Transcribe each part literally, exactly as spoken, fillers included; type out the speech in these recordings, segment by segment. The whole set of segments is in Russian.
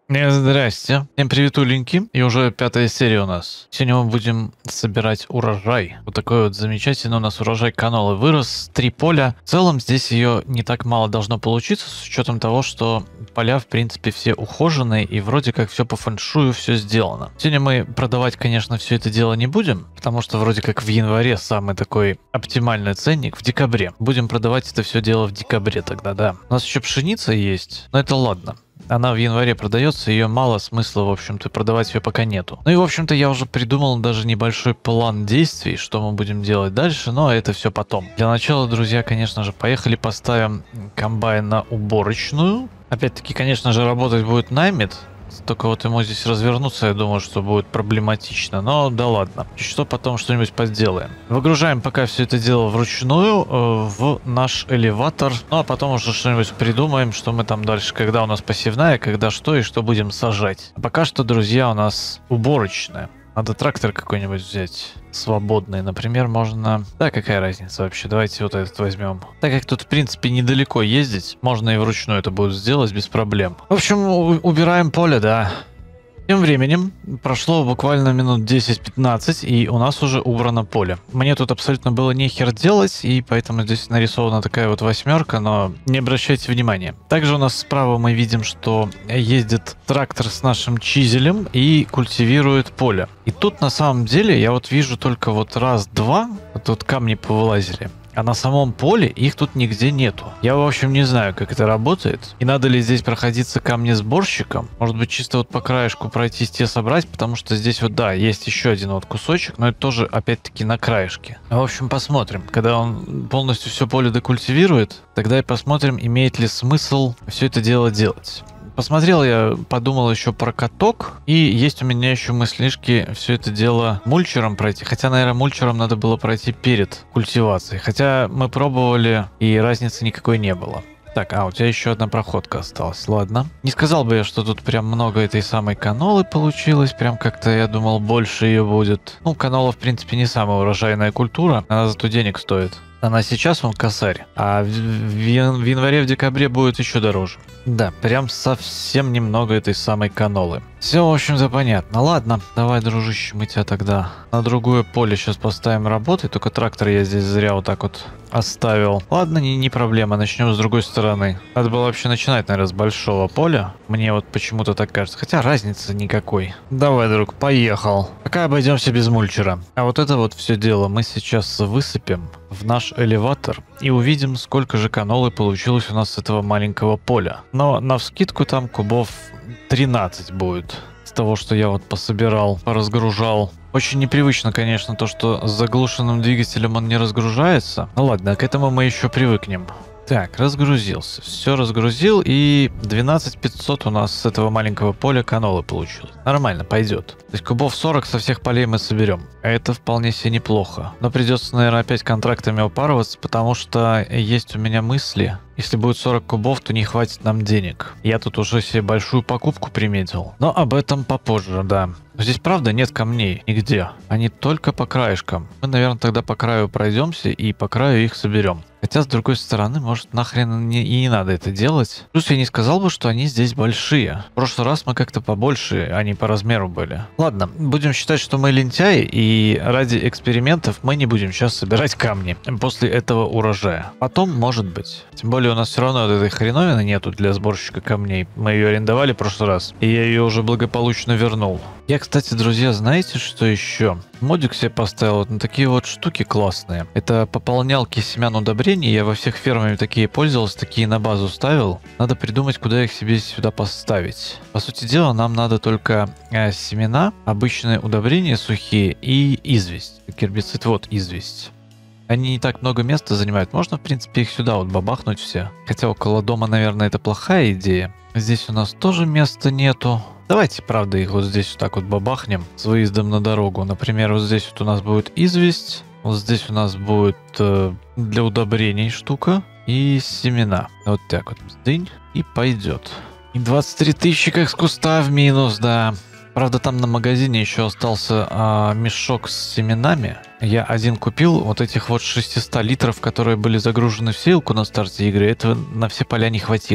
Э, Здрасте. Всем приветуленьки. И уже пятая серия у нас. Сегодня мы будем собирать урожай. Вот такой вот замечательный у нас урожай канолы вырос. Три поля. В целом здесь ее не так мало должно получиться, с учетом того, что поля в принципе все ухоженные и вроде как все по фэншую, все сделано. Сегодня мы продавать, конечно, все это дело не будем, потому что вроде как в январе самый такой оптимальный ценник, в декабре. Будем продавать это все дело в декабре тогда, да. У нас еще пшеница есть, но это ладно. Она в январе продается, ее мало смысла, в общем-то, продавать ее пока нету. Ну и, в общем-то, я уже придумал даже небольшой план действий, что мы будем делать дальше, но это все потом. Для начала, друзья, конечно же, поехали поставим комбайн на уборочную. Опять-таки, конечно же, работать будет наймит. Только вот ему здесь развернуться, я думаю, что будет проблематично. Но да ладно. Что потом что-нибудь подделаем. Выгружаем пока все это дело вручную э, в наш элеватор. Ну а потом уже что-нибудь придумаем, что мы там дальше, когда у нас посевная, когда что и что будем сажать. А пока что, друзья, у нас уборочная. Надо трактор какой-нибудь взять свободный. Например, можно... Да, какая разница вообще? Давайте вот этот возьмем. Так как тут, в принципе, недалеко ездить, можно и вручную это будет сделать без проблем. В общем, убираем поле, да. Тем временем прошло буквально минут десять-пятнадцать, и у нас уже убрано поле. Мне тут абсолютно было нехер делать, и поэтому здесь нарисована такая вот восьмерка, но не обращайте внимания. Также у нас справа мы видим, что ездит трактор с нашим чизелем и культивирует поле. И тут на самом деле я вот вижу только вот раз-два, вот тут камни повылазили. А на самом поле их тут нигде нету. Я, в общем, не знаю, как это работает. И надо ли здесь проходиться камнесборщиком. Может быть, чисто вот по краешку пройтись те собрать, потому что здесь вот, да, есть еще один вот кусочек, но это тоже, опять-таки, на краешке. В общем, посмотрим. Когда он полностью все поле декультивирует, тогда и посмотрим, имеет ли смысл все это дело делать. Посмотрел я, подумал еще про каток, и есть у меня еще мыслишки все это дело мульчером пройти. Хотя, наверное, мульчером надо было пройти перед культивацией. Хотя мы пробовали, и разницы никакой не было. Так, а у тебя еще одна проходка осталась, ладно. Не сказал бы я, что тут прям много этой самой канолы получилось, прям как-то я думал, больше ее будет. Ну, канола, в принципе, не самая урожайная культура, она зато денег стоит. Она сейчас вон косарь, а в, в, в январе, в декабре будет еще дороже. Да, прям совсем немного этой самой канолы. Все, в общем-то, понятно. Ладно, давай, дружище, мы тебя тогда на другое поле сейчас поставим работать. Только трактор я здесь зря вот так вот оставил. Ладно, не, не проблема, начнем с другой стороны. Надо было вообще начинать, наверное, с большого поля. Мне вот почему-то так кажется. Хотя разницы никакой. Давай, друг, поехал. Пока обойдемся без мульчера. А вот это вот все дело мы сейчас высыпем в наш элеватор и увидим, сколько же канолы получилось у нас с этого маленького поля. Но навскидку там кубов тринадцать будет. С того, что я вот пособирал, поразгружал. Очень непривычно, конечно, то, что с заглушенным двигателем он не разгружается. Ну ладно, к этому мы еще привыкнем. Так, разгрузился. Все разгрузил, и двенадцать пятьсот у нас с этого маленького поля канолы получилось. Нормально, пойдет. То есть кубов сорок со всех полей мы соберем. Это вполне себе неплохо. Но придется, наверное, опять контрактами упарываться, потому что есть у меня мысли. Если будет сорок кубов, то не хватит нам денег. Я тут уже себе большую покупку приметил. Но об этом попозже, да. Здесь, правда, нет камней нигде. Они только по краешкам. Мы, наверное, тогда по краю пройдемся и по краю их соберем. Хотя, с другой стороны, может, нахрен не, и не надо это делать. Плюс я не сказал бы, что они здесь большие. В прошлый раз мы как-то побольше, они по размеру были. Ладно, будем считать, что мы лентяи, и ради экспериментов мы не будем сейчас собирать камни после этого урожая. Потом, может быть. Тем более у нас все равно вот этой хреновины нету для сборщика камней. Мы ее арендовали в прошлый раз, и я ее уже благополучно вернул. Я, кстати, друзья, знаете, что еще? Модик себе поставил вот на такие вот штуки классные. Это пополнялки семян удобрений. Я во всех фермах такие пользовался, такие на базу ставил. Надо придумать, куда их себе сюда поставить. По сути дела, нам надо только э, семена, обычные удобрения сухие и известь. Гербицид, вот известь. Они не так много места занимают. Можно, в принципе, их сюда вот бабахнуть все. Хотя около дома, наверное, это плохая идея. Здесь у нас тоже места нету. Давайте, правда, их вот здесь вот так вот бабахнем с выездом на дорогу. Например, вот здесь вот у нас будет известь. Вот здесь у нас будет э, для удобрений штука. И семена. Вот так вот. Дынь. И пойдет. И двадцать три тысячи как с куста в минус, да. Правда, там на магазине еще остался а, мешок с семенами. Я один купил, вот этих вот шестьсот литров, которые были загружены в сеялку на старте игры. Этого на все поля не хватило.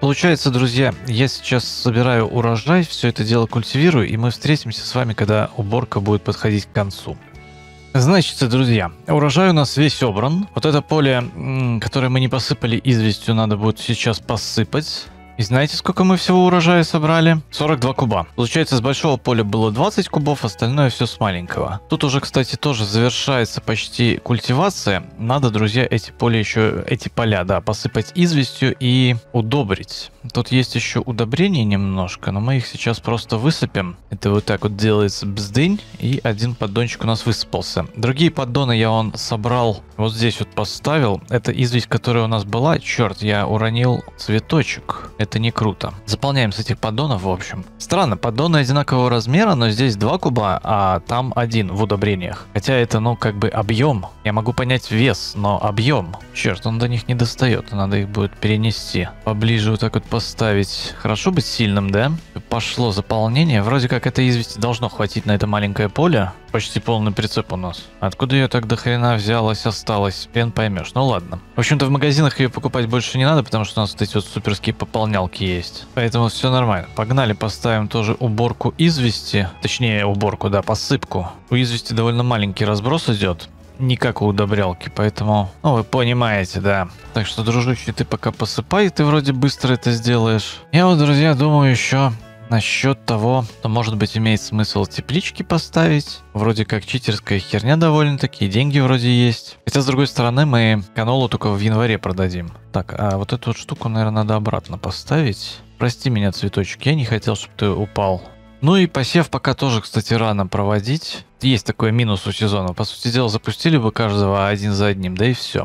Получается, друзья, я сейчас собираю урожай, все это дело культивирую, и мы встретимся с вами, когда уборка будет подходить к концу. Значит, друзья, урожай у нас весь собран. Вот это поле, которое мы не посыпали известью, надо будет сейчас посыпать. И знаете, сколько мы всего урожая собрали? сорок два куба. Получается, с большого поля было двадцать кубов, остальное все с маленького. Тут уже, кстати, тоже завершается почти культивация. Надо, друзья, эти поля еще, эти поля, да, посыпать известью и удобрить. Тут есть еще удобрения немножко, но мы их сейчас просто высыпем. Это вот так вот делается бздынь, и один поддончик у нас высыпался. Другие поддоны я он собрал, вот здесь вот поставил. Это известь, которая у нас была. Черт, я уронил цветочек. Это не круто. Заполняем с этих поддонов, в общем. Странно, поддоны одинакового размера, но здесь два куба, а там один в удобрениях. Хотя это, ну, как бы объем. Я могу понять вес, но объем. Черт, он до них не достает, надо их будет перенести. Поближе вот так вот поставить. Хорошо быть сильным, да? Пошло заполнение. Вроде как этой извести должно хватить на это маленькое поле. Почти полный прицеп у нас. Откуда ее так до хрена взялась, осталась? Хрен поймешь. Ну ладно. В общем-то, в магазинах ее покупать больше не надо, потому что у нас вот эти вот суперские пополнялки есть. Поэтому все нормально. Погнали, поставим тоже уборку извести. Точнее, уборку, да, посыпку. У извести довольно маленький разброс идет. Не как у удобрялки, поэтому, ну, вы понимаете, да. Так что, дружище, ты пока посыпай, ты вроде быстро это сделаешь. Я вот, друзья, думаю еще насчет того, что, может быть, имеет смысл теплички поставить. Вроде как читерская херня довольно-таки, деньги вроде есть. Хотя, с другой стороны, мы канолу только в январе продадим. Так, а вот эту вот штуку, наверное, надо обратно поставить. Прости меня, цветочек, я не хотел, чтобы ты упал. Ну и посев пока тоже, кстати, рано проводить. Есть такой минус у сезона. По сути дела, запустили бы каждого один за одним, да и все.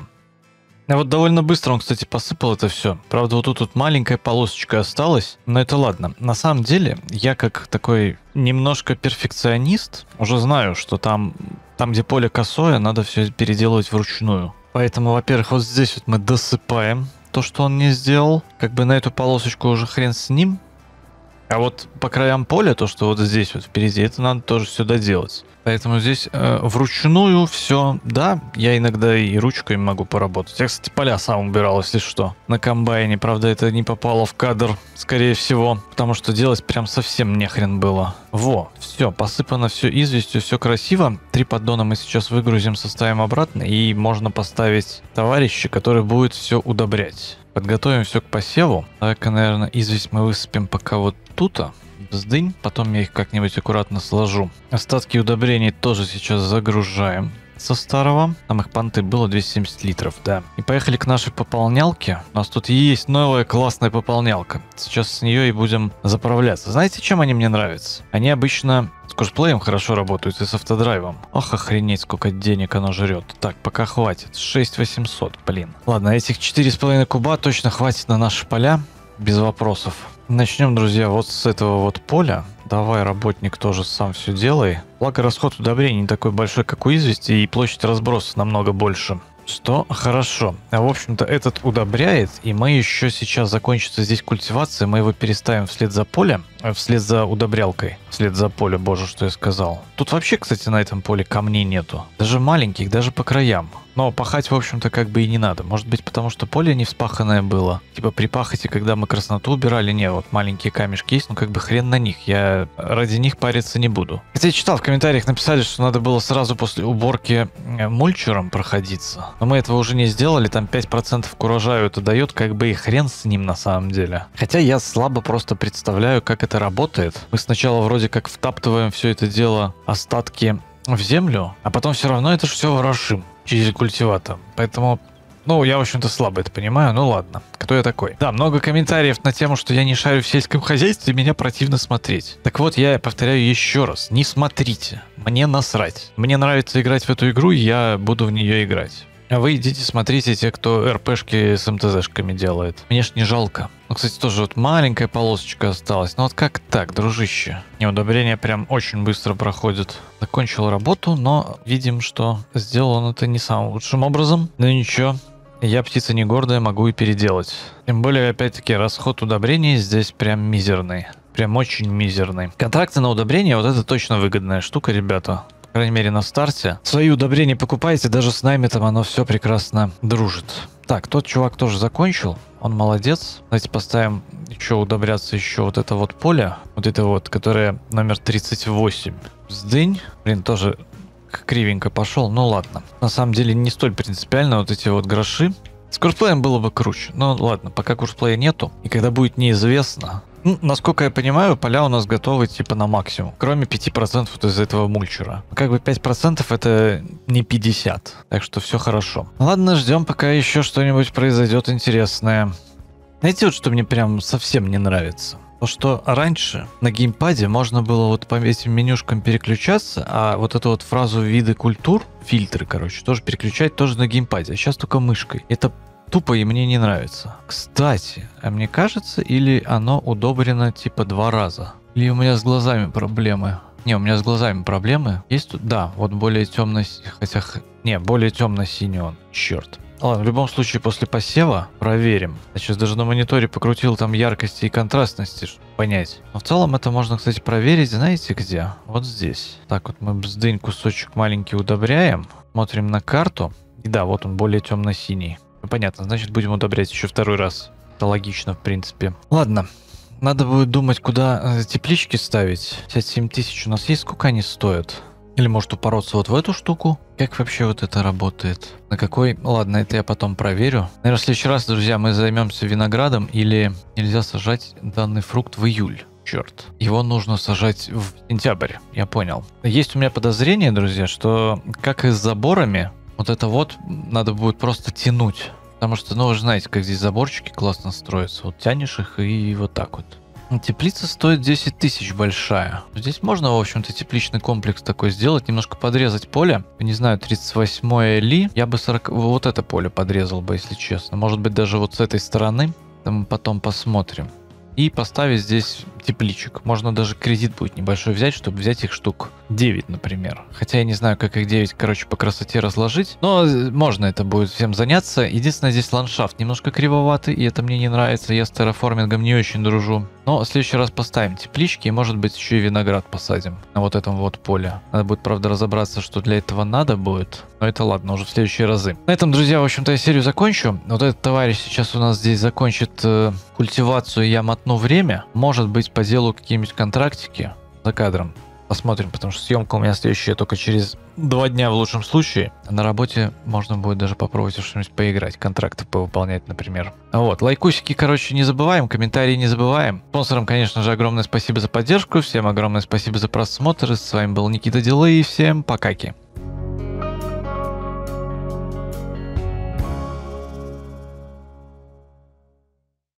А вот довольно быстро он, кстати, посыпал это все. Правда, вот тут вот маленькая полосочка осталась. Но это ладно. На самом деле, я как такой немножко перфекционист, уже знаю, что там, там где поле косое, надо все переделывать вручную. Поэтому, во-первых, вот здесь вот мы досыпаем то, что он не сделал. Как бы на эту полосочку уже хрен с ним. А вот по краям поля, то, что вот здесь вот впереди, это надо тоже все доделать. Поэтому здесь э, вручную все, да, я иногда и ручкой могу поработать. Я, кстати, поля сам убирал, если что, на комбайне. Правда, это не попало в кадр, скорее всего, потому что делать прям совсем нехрен было. Во, все, посыпано все известью, все красиво. Три поддона мы сейчас выгрузим, составим обратно, и можно поставить товарища, который будет все удобрять. Подготовим все к посеву. Так, наверное, известь мы высыпем пока вот тут. Бздынь. Потом я их как-нибудь аккуратно сложу. Остатки удобрений тоже сейчас загружаем со старого. Там их понты было двести семьдесят литров, да. И поехали к нашей пополнялке. У нас тут есть новая классная пополнялка. Сейчас с нее и будем заправляться. Знаете, чем они мне нравятся? Они обычно с курсплеем хорошо работают и с автодрайвом. Ох, охренеть, сколько денег оно жрет. Так, пока хватит. шесть восемьсот, блин. Ладно, этих четыре с половиной куба точно хватит на наши поля. Без вопросов. Начнем, друзья, вот с этого вот поля. Давай, работник, тоже сам все делай. Благо, расход удобрений не такой большой, как у извести, и площадь разброса намного больше. Что хорошо. А в общем-то, этот удобряет, и мы еще сейчас закончится здесь культивация, мы его переставим вслед за поле, э, вслед за удобрялкой, вслед за поле, боже, что я сказал. Тут вообще, кстати, на этом поле камней нету. Даже маленьких, даже по краям. Но пахать, в общем-то, как бы и не надо. Может быть, потому что поле не вспаханное было. Типа при пахоте, когда мы красноту убирали, не, вот маленькие камешки есть, но как бы хрен на них. Я ради них париться не буду. Хотя я читал в комментариях, написали, что надо было сразу после уборки мульчером проходиться. Но мы этого уже не сделали, там пять процентов к урожаю это дает, как бы и хрен с ним на самом деле. Хотя я слабо просто представляю, как это работает. Мы сначала вроде как втаптываем все это дело, остатки в землю, а потом все равно это же все ворошим через культиватор. Поэтому, ну, я, в общем-то, слабо это понимаю, ну ладно, кто я такой? Да, много комментариев на тему, что я не шарю в сельском хозяйстве, меня противно смотреть. Так вот, я повторяю еще раз, не смотрите, мне насрать. Мне нравится играть в эту игру, и я буду в нее играть. А вы идите смотрите те, кто РПшки с МТЗшками делает. Мне ж не жалко. Ну, кстати, тоже вот маленькая полосочка осталась. Ну вот как так, дружище? Не, удобрение прям очень быстро проходит. Закончил работу, но видим, что сделал он это не самым лучшим образом. Но ничего, я птица не гордая, могу и переделать. Тем более, опять-таки, расход удобрений здесь прям мизерный. Прям очень мизерный. Контракты на удобрение, вот это точно выгодная штука, ребята. По крайней мере, на старте. Свои удобрения покупаете, даже с нами там оно все прекрасно дружит. Так, тот чувак тоже закончил. Он молодец. Давайте поставим еще удобряться еще вот это вот поле. Вот это вот, которое номер тридцать восемь. Сдынь. Блин, тоже кривенько пошел. Ну ладно. На самом деле не столь принципиально вот эти вот гроши. С курсплеем было бы круче. Ну ладно, пока курсплея нету. И когда будет неизвестно. Ну, насколько я понимаю, поля у нас готовы типа на максимум. Кроме пяти процентов вот из этого мульчера. Как бы пять процентов это не пятьдесят. Так что все хорошо. Ладно, ждем, пока еще что-нибудь произойдет интересное. Знаете, вот что мне прям совсем не нравится? То, что раньше на геймпаде можно было вот по этим менюшкам переключаться, а вот эту вот фразу виды культур, фильтры, короче, тоже переключать тоже на геймпаде. А сейчас только мышкой. Это тупо и мне не нравится. Кстати, а мне кажется, или оно удобрено типа два раза? Или у меня с глазами проблемы? Не, у меня с глазами проблемы. Есть тут? Да, вот более темно... Хотя... Не, более темно-синий он. Черт. Ладно, в любом случае, после посева проверим. Я сейчас даже на мониторе покрутил там яркости и контрастности, чтобы понять. Но в целом это можно, кстати, проверить, знаете где? Вот здесь. Так вот мы бздынь кусочек маленький удобряем. Смотрим на карту. И да, вот он более темно-синий. Ну, понятно, значит будем удобрять еще второй раз. Это логично, в принципе. Ладно. Надо будет думать, куда теплички ставить. пятьдесят семь тысяч у нас есть, сколько они стоят? Или может упороться вот в эту штуку? Как вообще вот это работает? На какой? Ладно, это я потом проверю. Наверное, в следующий раз, друзья, мы займемся виноградом. Или нельзя сажать данный фрукт в июль. Черт. Его нужно сажать в сентябрь. Я понял. Есть у меня подозрение, друзья, что как и с заборами, вот это вот надо будет просто тянуть. Потому что, ну, вы же знаете, как здесь заборчики классно строятся. Вот тянешь их и вот так вот. Теплица стоит десять тысяч большая. Здесь можно, в общем-то, тепличный комплекс такой сделать. Немножко подрезать поле. Не знаю, тридцать восьмое ли. Я бы сорок... вот это поле подрезал бы, если честно. Может быть, даже вот с этой стороны. Там мы потом посмотрим. И поставить здесь тепличек. Можно даже кредит будет небольшой взять, чтобы взять их штук девять, например. Хотя я не знаю, как их девять, короче, по красоте разложить. Но можно это будет всем заняться. Единственное, здесь ландшафт немножко кривоватый, и это мне не нравится. Я с терраформингом не очень дружу. Но в следующий раз поставим теплички, и может быть еще и виноград посадим на вот этом вот поле. Надо будет, правда, разобраться, что для этого надо будет. Но это ладно, уже в следующие разы. На этом, друзья, в общем-то, я серию закончу. Вот этот товарищ сейчас у нас здесь закончит э, культивацию, я мотну время. Может быть, по делу какие-нибудь контрактики за кадром. Посмотрим, потому что съемка у меня следующая только через два дня в лучшем случае. На работе можно будет даже попробовать что-нибудь поиграть, контракты повыполнять, например. Вот, лайкусики, короче, не забываем, комментарии не забываем. Спонсорам, конечно же, огромное спасибо за поддержку, всем огромное спасибо за просмотр. С вами был Никита Дилей, и всем покаки.